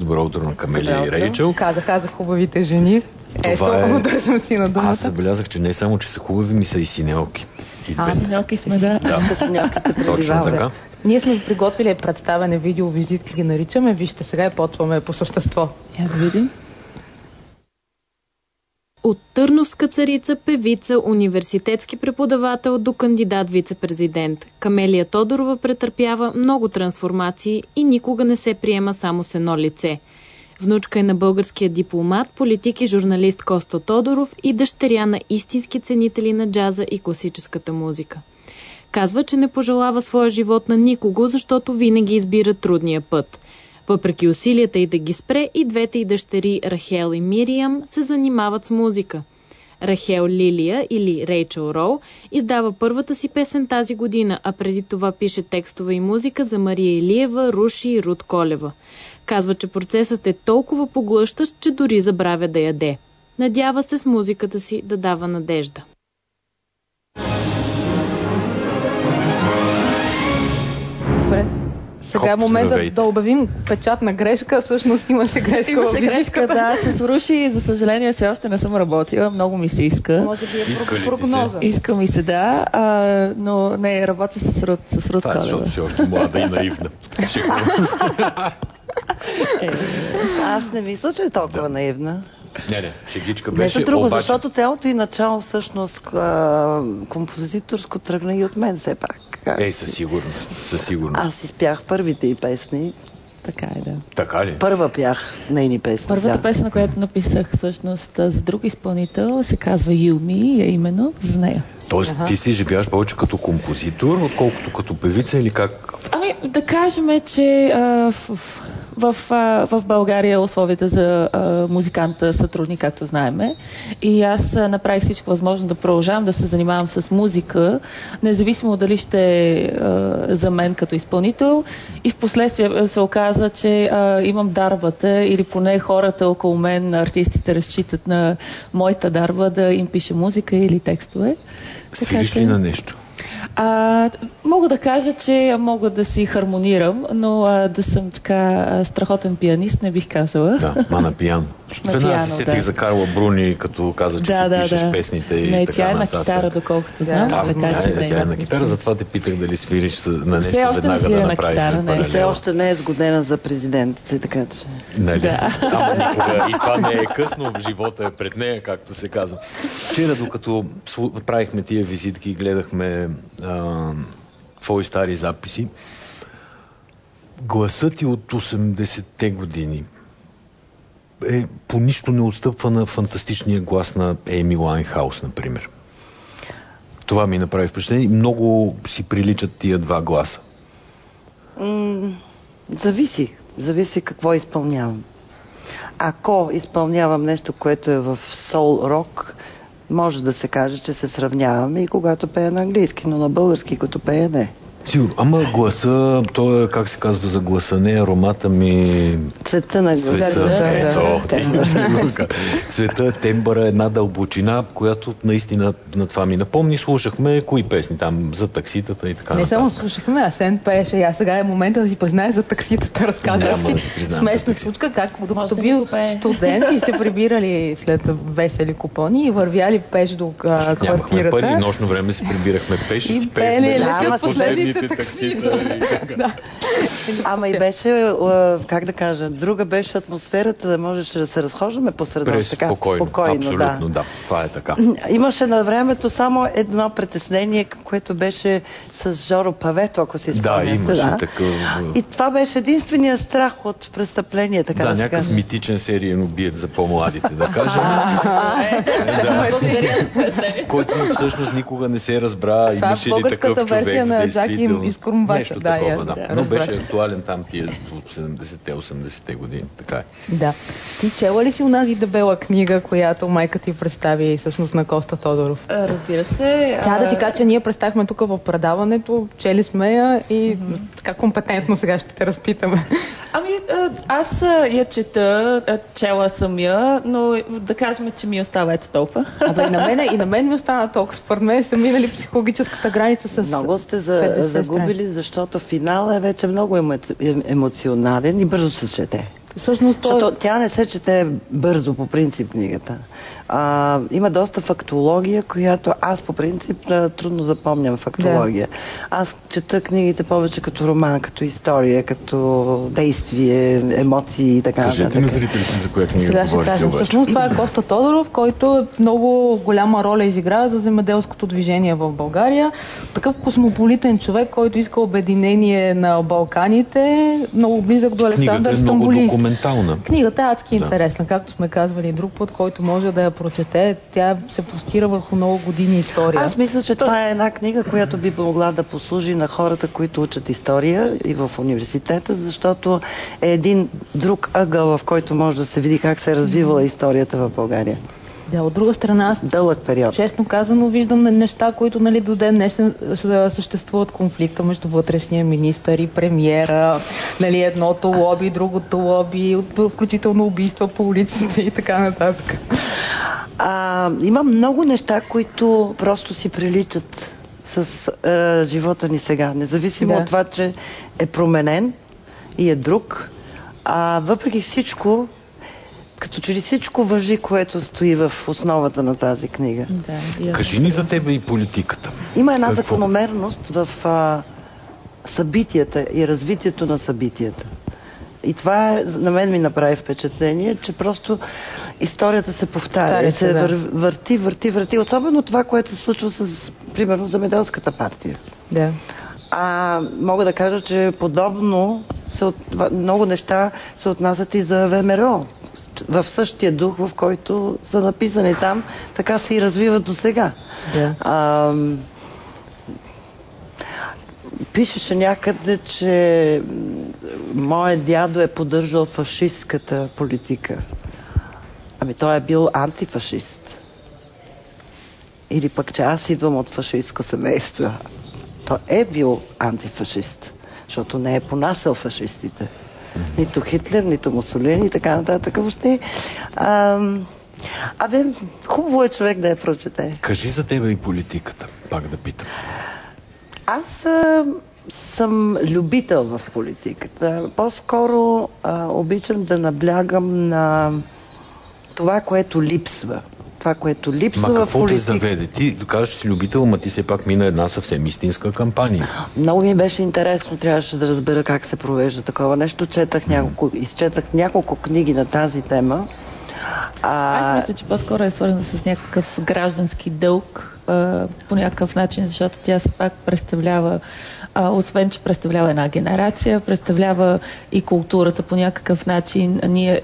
Добро утро на Камелия и Рейчел. Казах хубавите жени. Държам си на думата. Аз забелязах, че не само, че са хубави, ми са и синелки. Синелки сме, да. Точно така. Ние сме приготвили представяне видео, визитки ги наричаме. Вижте, сега почваме по същество. Я да видим. От търновска царица, певица, университетски преподавател до кандидат вице-президент. Камелия Тодорова претърпява много трансформации и никога не се приема само с едно лице. Внучка е на българския дипломат, политик и журналист Коста Тодоров и дъщеря на истински ценители на джаза и класическата музика. Казва, че не пожелава своя живот на никого, защото винаги избира трудния път. Въпреки усилията й да ги спре, и двете й дъщери Рахел и Мириам се занимават с музика. Рахел Лилия или Рейчел Роу издава първата си песен тази година, а преди това пише текстове и музика за Мария Илиева, Руши и Руд Колева. Казва, че процесът е толкова поглъщащ, че дори забравя да яде. Надява се с музиката си да дава надежда. Сега е моментът да обявим печатна грешка. Всъщност имаше грешка. Имаше грешка, да. С Руши, за съжаление, все още не съм работила. Много ми се иска. Може би е прогноза. Иска ми се, да. Но не, работя с Руд Колева. Това е, защото си още млада и наивна. Аз не мисля, че е толкова наивна. Не, шегичка беше. Нещо друго, обаче... защото цялото и начало всъщност композиторско тръгна и от мен все пак. Със сигурност. Аз изпях първите й песни. Така е, да. Така ли? Първа пях нейни песни. Първата песен, която написах всъщност за друг изпълнител, се казва Юми, е именно за нея. Тоест, ти си живееш повече като композитор, отколкото като певица или как? Да кажем, че в България условията за музиканта са трудни, както знаеме. И аз направих всичко възможно да продължавам да се занимавам с музика, независимо дали ще е за мен като изпълнител. И в последствие се оказа, че имам дарбата, или поне хората около мен, артистите, разчитат на моята дарба да им пише музика или текстове. Свириш ли на нещо? Мога да кажа, че мога да си хармонирам, но да съм така страхотен пианист, не бих казала. Да, на пиано. Веднага се сетих за Карла Бруни, като каза, че си пишеш песните и не, така тя е нататък. на китара, доколкото знам. Тя е на китара, затова те питах дали свириш на нещо веднага да направиш. И все още не е сгодена за президент, така че... Нали? Само никога. И това не е късно, живота е пред нея, както се казва. Вчера, докато правихме тия визитки и гледахме твои стари записи, гласът ти от 80-те години по нищо не отстъпва на фантастичния глас на Ейми Уайнхаус, например. Това ми направи впечатление. Много си приличат тия два гласа. Зависи какво изпълнявам. Ако изпълнявам нещо, което е в сол-рок, може да се каже, че се сравняваме и когато пея на английски, но на български, като пея не. Сигурно. Ама гласа, то е, как се казва за гласа, не аромата ми... Цвета на гласа. Цвета, тембъра, една дълбочина, която наистина на това ми напомни. Слушахме кои песни там за такситата и така. Не само слушахме, Асен пееше. И аз сега е момента да си призная за такситата. Разказвах ти смешна случка, как докато бил студент и се прибирали след весели купони и вървяли пеш до квартирата. Нямахме пари, нощно време се прибирахме пеш и си пеехме последните таксита. Ама и беше, как да кажа, друга беше атмосферата, да можеше да се разхождаме по среда. Спокойно, абсолютно, да. Това е така. Имаше на времето само едно притеснение, което беше с Жоро Павето, ако си спомняте. Да, имаше такъв. И това беше единствения страх от престъпление, така да се каже. Да, някакъв митичен сериен убиец за по-младите, да кажем. Който всъщност никога не се разбра. Имаше ли такъв човек, нещо такова, да. Но беше актуален там тия от 70-те, 80-те години. Така е. Да. Ти чела ли си онази дебела книга, която майка ти представи всъщност на Коста Тодоров? Разбира се. Тя да ти кажа, че ние представихме тук в предаването, чели сме я и така компетентно сега ще те разпитаме. Аз я чета, чела съм я, но да кажем, че ми остава ето толкова. И на мен ми остана толкова. Според мен са минали психологическата граница с... Много сте загубили, защото финала е вече много емоционален и бързо се чете. Всъщност, защото тя не се чете бързо по принцип книгата. Има доста фактология, която аз по принцип трудно запомням фактология. Да. Аз чета книгите повече като роман, като история, като действие, емоции и така нататък. Кажете на зрителите за коя книга говорите обаче. Всъщност това е Коста Тодоров, който много голяма роля изиграва за земеделското движение в България. Такъв космополитен човек, който иска обединение на Балканите, много близък до Александър Стамбулийски. Книгата е много документална. Книгата е адски интересна, както сме казвали друг път, който може да я прочете. Тя се простира върху много години история. Аз мисля, че това е една книга, която би могла да послужи на хората, които учат история и в университета, защото е един друг ъгъл, в който може да се види как се е развивала историята в България. Да, от друга страна, аз дълъг период. Честно казано, виждам неща, които до ден днешен съществуват конфликта между вътрешния министър и премиера, едното лоби, другото лоби, включително убийства по улиците и така нататък. Има много неща, които просто си приличат с живота ни сега, независимо от това, че е променен и е друг. Въпреки всичко, като че ли всичко важи, което стои в основата на тази книга. Кажи ни за тебе и политиката. Има една закономерност в събитията и развитието на събитията. И това на мен ми направи впечатление, че просто историята се повтаря, се върти. Особено това, което се случва с, примерно, Земеделската партия. Да. Мога да кажа, че подобно много неща се отнасят и за ВМРО. В същия дух, в който са написани там, така се и развиват до сега. Yeah. Пишеше някъде, че моят дядо е поддържал фашистката политика. Той е бил антифашист. Или пък, че аз идвам от фашистско семейство. Той е бил антифашист, защото не е понасял фашистите. Нито Хитлер, нито Мусолини и така нататък. Въобще, хубаво е човек да я прочете. Кажи за тебе и политиката, пак да питам. Аз съм любител в политиката. По-скоро обичам да наблягам на това, което липсва. Това, което липсва в политиката. Какво те заведе? Ти доказваш, че си любител, ма ти все пак мина една съвсем истинска кампания. Много ми беше интересно, трябваше да разбера как се провежда такова нещо. Изчетах няколко книги на тази тема. Аз мисля, че по-скоро е свързано с някакъв граждански дълг по някакъв начин, защото тя се пак представлява, освен че представлява една генерация, представлява и културата по някакъв начин.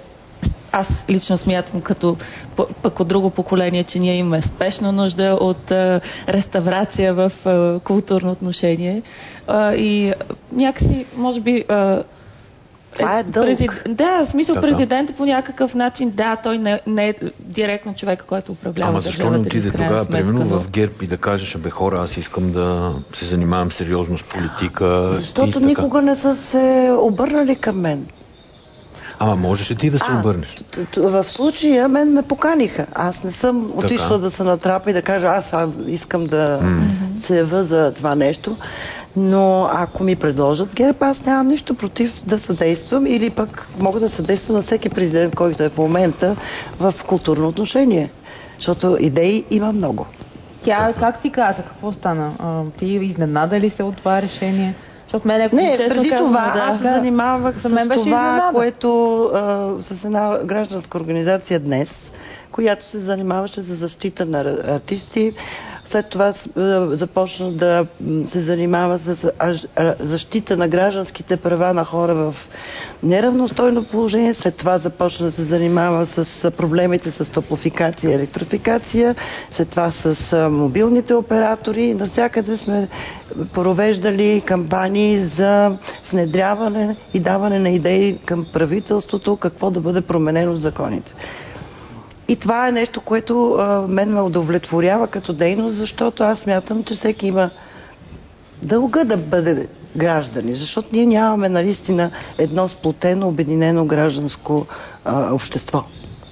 Аз лично смятам пък от друго поколение, че ние имаме спешна нужда от реставрация в културно отношение. И някакси, може би... това е дълг. Да, в смисъл президентът по някакъв начин, той не е директно човек, който управлява държавата. Защо не отиде тогава, примерно в ГЕРБ и да кажеш, хора, аз искам да се занимавам сериозно с политика? Защото никога не са се обърнали към мен. Можеш ли ти да се обърнеш? В случая мен ме поканиха. Аз не съм отишла да се натрапа и да кажа, аз искам да се ява за това нещо. Но ако ми предложат ГЕРБ, аз нямам нищо против да съдействам или пък мога да съдействам на всеки президент, който е в момента в културно отношение. Защото идеи има много. Тя, как ти каза, какво стана? Ти изненада ли се от това решение? Преди това аз се занимавах с това, което с една гражданска организация днес, която се занимаваше за защита на артисти. След това започна да се занимава с защита на гражданските права на хора в неравностойно положение. След това започна да се занимава с проблемите с топлофикация и електрификация. След това с мобилните оператори. Навсякъде сме провеждали кампании за внедряване и даване на идеи към правителството, какво да бъде променено в законите. И това е нещо, което мен ме удовлетворява като дейност, защото аз смятам, че всеки има дълга да бъде граждани, защото ние нямаме наистина едно сплотено, обединено гражданско общество.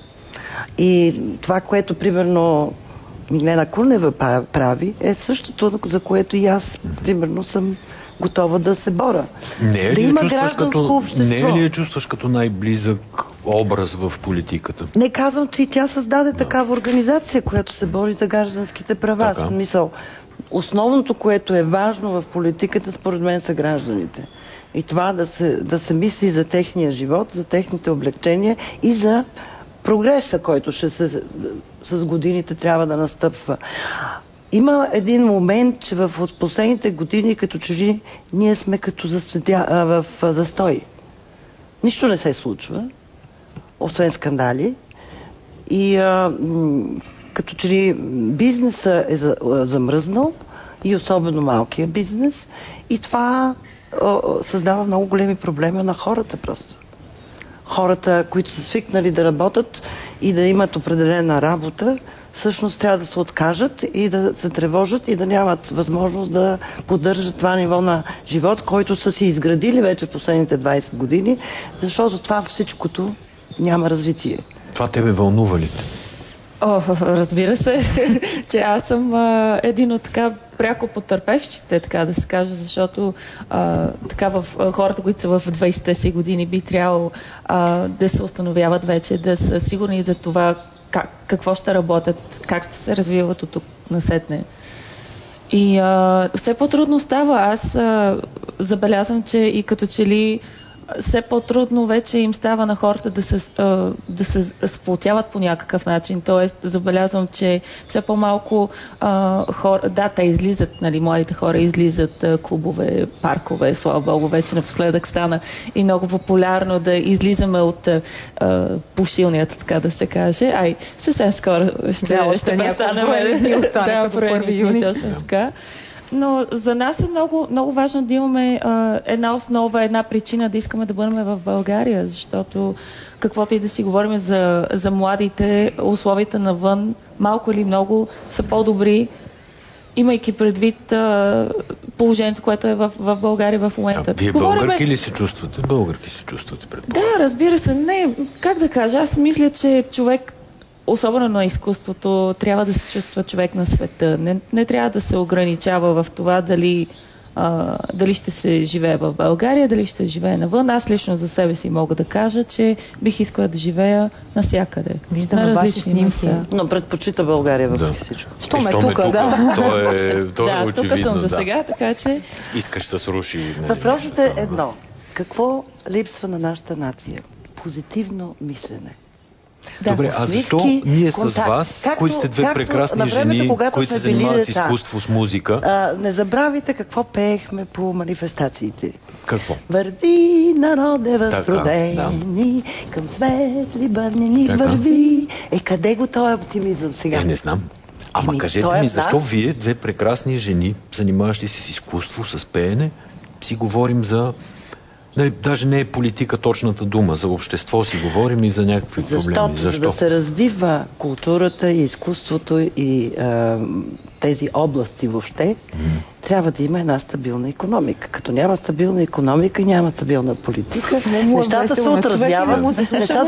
И това, което примерно Миглена Кунева прави, е същото, за което и аз примерно съм готова да се боря. Да има гражданско общество. Не ли я чувстваш като най-близък образ в политиката? Не казвам, че и тя създаде такава организация, която се бори за гражданските права. В смисъл, основното, което е важно в политиката, според мен, са гражданите. И това да се мисли за техния живот, за техните облегчения и за прогреса, който с годините трябва да настъпва. Има един момент, че в последните години, като че ли ние сме като в застой. Нищо не се случва, освен скандали. И като че ли бизнесът е замръзнал, и особено малкия бизнес, и това създава много големи проблеми на хората просто. Хората, които са свикнали да работят и да имат определена работа, всъщност трябва да се откажат и да се тревожат и да нямат възможност да поддържат това ниво на живот, който са си изградили вече в последните 20 години, защото това всичкото няма развитие. Това тебе вълнува ли? Разбира се, че аз съм един от така пряко потърпевщите, така да се каже, защото така в хората, които са в 20-те си години, би трябвало да се установяват вече, да са сигурни за това какво ще работят, как ще се развиват от тук насетне. И все по-трудно става. Аз забелязвам, че и като че ли все по-трудно вече им става на хората да се сплотяват по някакъв начин. Тоест, забелязвам, че все по-малко хора, те излизат, нали, младите хора излизат клубове, паркове, слава Богу, вече напоследък стана и много популярно да излизаме от пушилнията, така да се каже. Съвсем скоро ще престанем. Като 1 юни. Точно така. Но за нас е много, много важно да имаме една основа, една причина да искаме да бъдем в България, защото каквото и да си говорим за младите, условията навън, малко или много, са по-добри, имайки предвид положението, което е в България в момента. Вие българки ли се чувствате? Българки се чувствате, предполагам. Да, разбира се. Не, как да кажа, аз мисля, че човек, особено на изкуството, трябва да се чувства човек на света. Не трябва да се ограничава в това дали ще се живее в България, дали ще живее навън. Аз лично за себе си мога да кажа, че бих искала да живея навсякъде. Виждам на различни места. Но предпочита България въпреки всичко. Що ме тук, да. То е очевидно. Тук съм за сега, така че... Искаш да се руши. Въпросът е едно. Какво липсва на нашата нация? Позитивно мислене. Да. Добре, а защо ние с вас, които сте две прекрасни жени, които се занимават с изкуство, с музика... не забравяйте какво пеехме по манифестациите. Какво? Върви, народе възродени, към светли бъднини върви. Къде го този оптимизъм сега? Не знам. Ама кажете ми, защо вие, две прекрасни жени, занимаващи се с изкуство, с пеене, си говорим за... Даже не е политика точната дума. За общество си говорим и за някакви проблеми. Защо? За да се развива културата и изкуството и тези области въобще, трябва да има една стабилна икономика. Като няма стабилна икономика и няма стабилна политика, нещата се отразяват.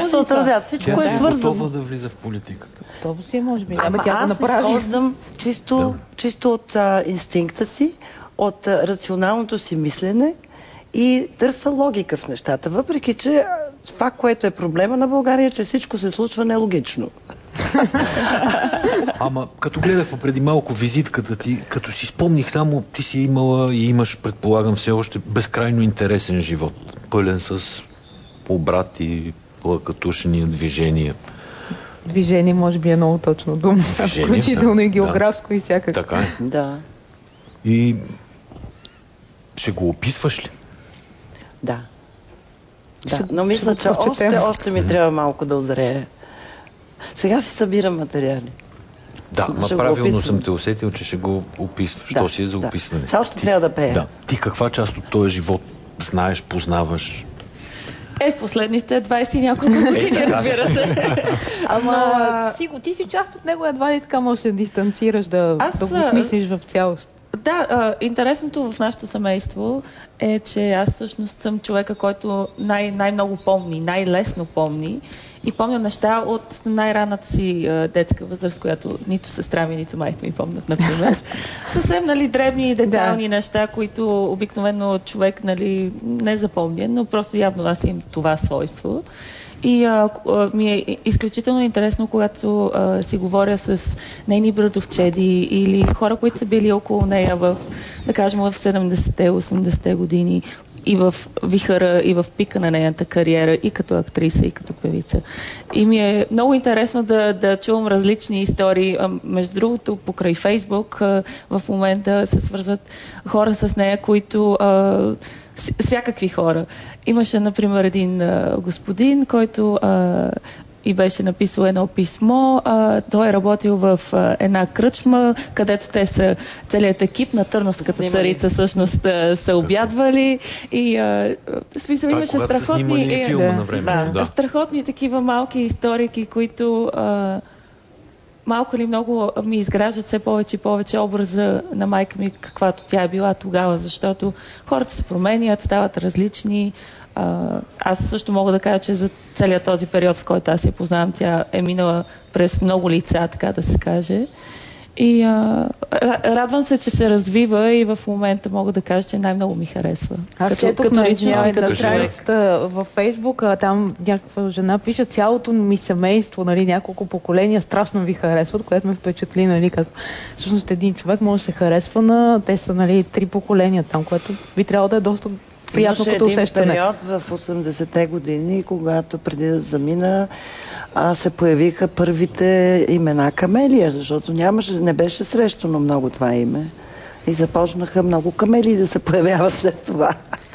Всичко е свързано. Тя готова да влиза в политиката. Това си може би. Аз изхождам чисто от инстинкта си, от рационалното си мислене, и търся логика в нещата, въпреки че това, което е проблема на България, е, че всичко се случва нелогично. Ама, като гледах преди малко визитката ти, като си спомних само, ти си имала и имаш, предполагам, все още безкрайно интересен живот, пълен с обрати, плакатушения, движения. Движение, може би е много точно дума. Включително и географско и всякак. Така е. Да. И ще го описваш ли? Да. Но мисля, че още ми трябва малко да озрея. Сега си събирам материали. Да, правилно съм те усетил, че ще го описваш. То си е за описване. Сега още трябва да пея. Да. Ти каква част от този живот знаеш, познаваш? В последните 20 и няколко години, разбира се. Ама ти си част от него, едва ли така можеш да се дистанцираш, да го смислиш в цялост. Да, интересното в нашето семейство е, че аз всъщност съм човека, който най-много помни, най-лесно помни и помня неща от най-ранната си детска възраст, която нито сестра ми, нито майка ми помнят, например. Съвсем, дребни, детални неща, които обикновено човек, не запомня, но просто явно аз имам това свойство. И ми е изключително интересно, когато си говоря с нейни братовчеди или хора, които са били около нея да кажем, в 70-те, 80-те години и в вихъра, и в пика на нейната кариера, и като актриса, и като певица. И ми е много интересно да чувам различни истории. Между другото, покрай Фейсбук в момента се свързват хора с нея, които всякакви хора. Имаше, например, един господин, който и беше написал едно писмо. Той е работил в една кръчма, където те са, целият екип на Търновската царица всъщност са обядвали. И смисъл имаше страхотни страхотни такива малки историки, които малко или много ми изграждат все повече и повече образа на майка ми, каквато тя е била тогава, защото хората се променят, стават различни. Аз също мога да кажа, че за целият този период, в който аз я познавам, тя е минала през много лица, така да се каже. И радвам се, че се развива и в момента мога да кажа, че най-много ми харесва. Като личност, на страницата във Фейсбук, там някаква жена пише: цялото ми семейство, няколко поколения страшно ви харесват, което ме впечатли, как всъщност един човек може да се харесва те са 3 поколения там, което би трябвало да е доста приятно като усещане. Имаше един период в 80-те години, когато преди да замина, се появиха първите имена Камелия, защото не беше срещано много това име. И започнаха много камелии да се появяват след това.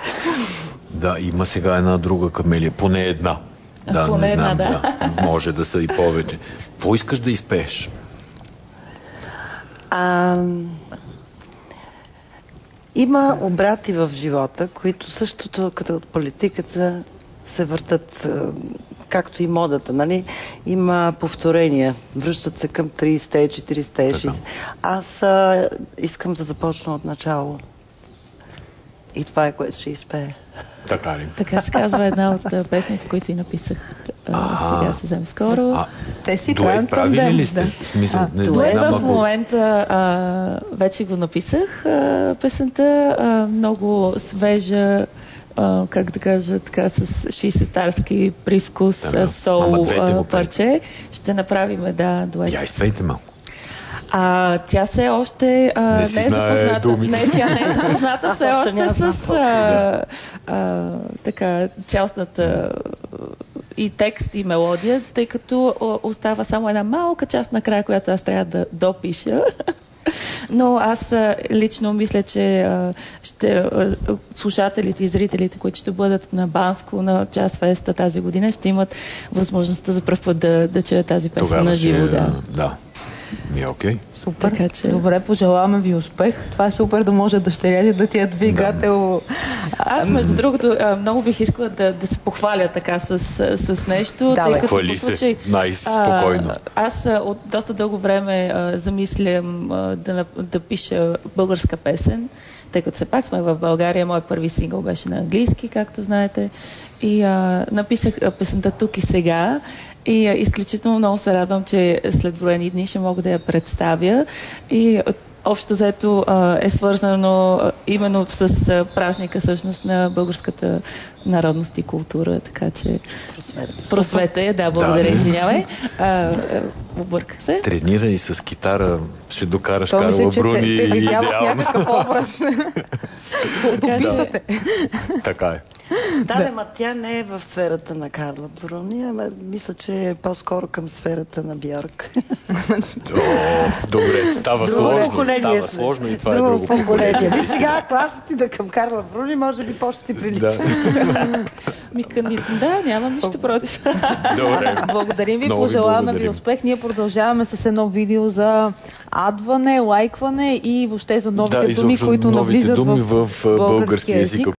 Да, има сега една друга Камелия, поне една. Да, поне не знам, една, да. Може да са и повече. Какво искаш да изпееш? Има обрати в живота, които същото като от политиката се въртат, както и модата, Има повторения, връщат се към 30-те, 40-те, 60-те. Аз искам да започна от начало. И това е, което ще изпее. Така ли? Така се казва една от песните, които и написах сега съвсем скоро. Те си дует правили ли сте? Дует в момента вече го написах. Песента много свежа, как да кажа, така с 60-тарски привкус, сол парче. Ще направим, дует. Я изпейте малко. Тя все още не е запозната. Не, тя не е запозната все още с така цялостната и текст, и мелодия, тъй като остава само една малка част накрая, която аз трябва да допиша. Но аз лично мисля, че слушателите и зрителите, които ще бъдат на Банско, на Джаз Феста тази година, ще имат възможността за пръв път да чуят тази песен на живо. Да. Окей. Супер. Така, че... Добре, пожелаваме ви успех. Това е супер да може дъщеря да ти е двигател. Аз, между другото, много бих искала да се похваля така с нещо. Тъй като хвали се най-спокойно. Аз от доста дълго време замислям да пиша българска песен, тъй като все пак сме в България. Моят първи сингъл беше на английски, както знаете. И написах песента "Тук и сега". И изключително много се радвам, че след броени дни ще мога да я представя. И общо взето е свързано именно с празника всъщност на българската народност и култура, така че просвета е, благодаря, извинявай. Обърках се. Тренирай с китара, ще докараш Карла Бруни и идеално. Някакъв образ. Дописате. Така е. Ма тя не е в сферата на Карла Бруни, мисля, че е по-скоро към сферата на Бьорк. Добре, става сложно и това е друго поколение. Сега, ако аз отида към Карла Бруни, може би по-ще си прилича. Нямам нищо против. Добре. Благодарим ви, пожелаваме ви успех. Ние продължаваме с едно видео за адване, лайкване и въобще за новите думи, които навлизат в български език.